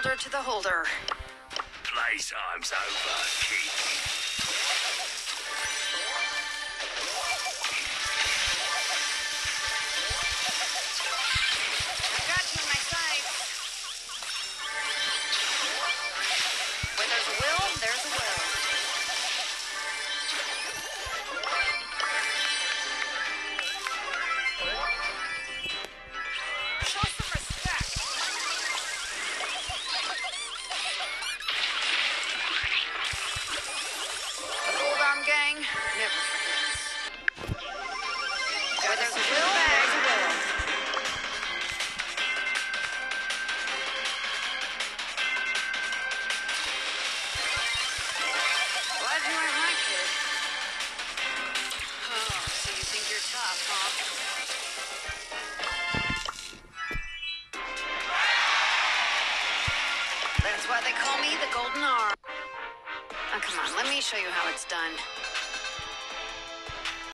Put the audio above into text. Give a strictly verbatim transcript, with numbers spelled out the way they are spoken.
beholder to the holder. Playtime's over, kid. I've got you in my sights. Where there's a will, there's a will. Show some respect. The Gold Arm Gang never forgets. Where there's a will, there's a will. Glad you weren't my kid. Oh, so you think you're tough, huh? That's why they call me the Golden Arm. Now, come on, let me show you how it's done.